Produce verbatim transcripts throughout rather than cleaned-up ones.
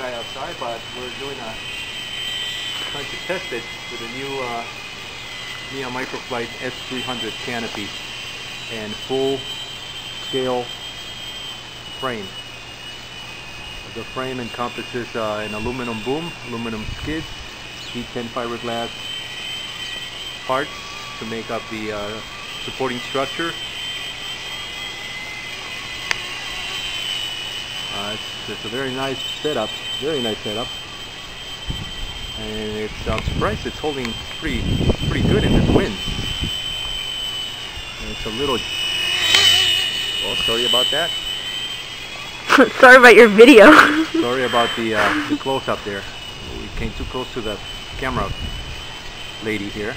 guy outside, but we're doing a trying to test it with a new uh, E-Flite S three hundred canopy and full scale frame. The frame encompasses uh, an aluminum boom, aluminum skids, T ten fiberglass parts to make up the uh, supporting structure. Uh, it's, it's a very nice setup, very nice setup, and it's, I'm surprised it's holding pretty pretty good in this wind. And it's a little, well, sorry about that. Sorry about your video. Sorry about the, uh, the close-up there. We came too close to the camera lady here.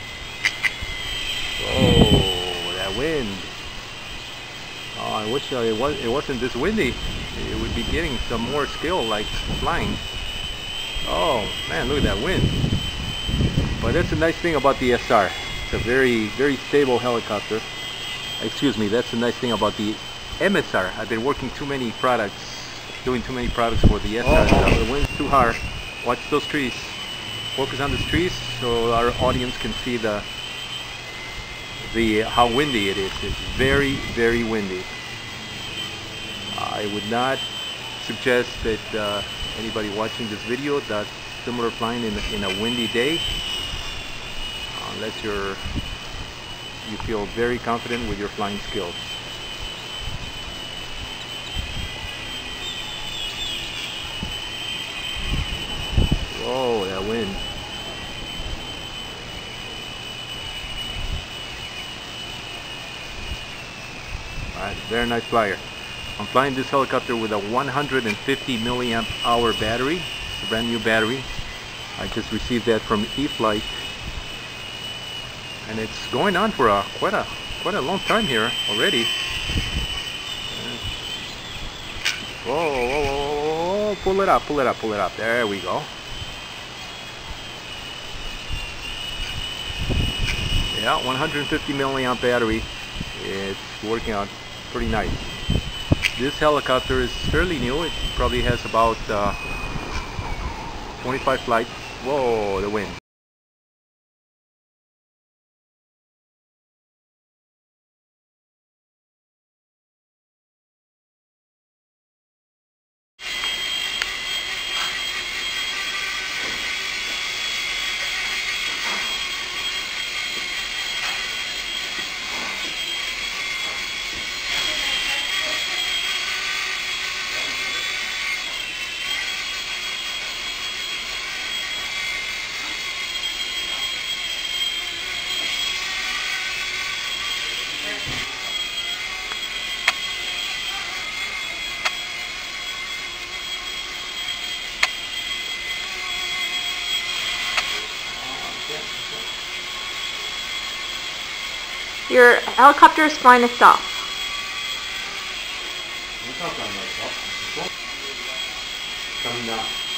Oh, that wind. Oh, I wish uh, it, was, it wasn't this windy. It would be getting some more skill, like flying. Oh, man, look at that wind. But that's the nice thing about the S R. It's a very, very stable helicopter. Excuse me, that's the nice thing about the M S R. I've been working too many products, doing too many products for the S R. Oh, so the wind's too hard. Watch those trees. Focus on those trees so our audience can see the the how windy it is. It's very, very windy. I would not suggest that uh, anybody watching this video does similar flying in, in a windy day, unless you're you feel very confident with your flying skills. Whoa, that wind. Alright, very nice flyer. I'm flying this helicopter with a one hundred fifty milliamp hour battery. It's a brand new battery. I just received that from E-Flite, and it's going on for a quite a quite a long time here already. Whoa, whoa, whoa, whoa, whoa, pull it up, pull it up, pull it up. There we go. Yeah, one hundred fifty milliamp battery. It's working out pretty nice. This helicopter is fairly new. It probably has about uh, twenty-five flights. Whoa, the wind. Your helicopter is flying itself. Coming down.